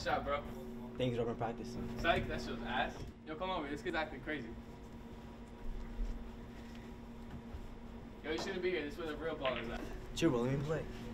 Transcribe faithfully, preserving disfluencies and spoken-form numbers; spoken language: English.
Nice shot, bro. Things over in practice. Psych, that shit was ass. Yo, come over. This kid's acting crazy. Yo, you shouldn't be here. This is where the real ball is at. Chill, bro. Let me play.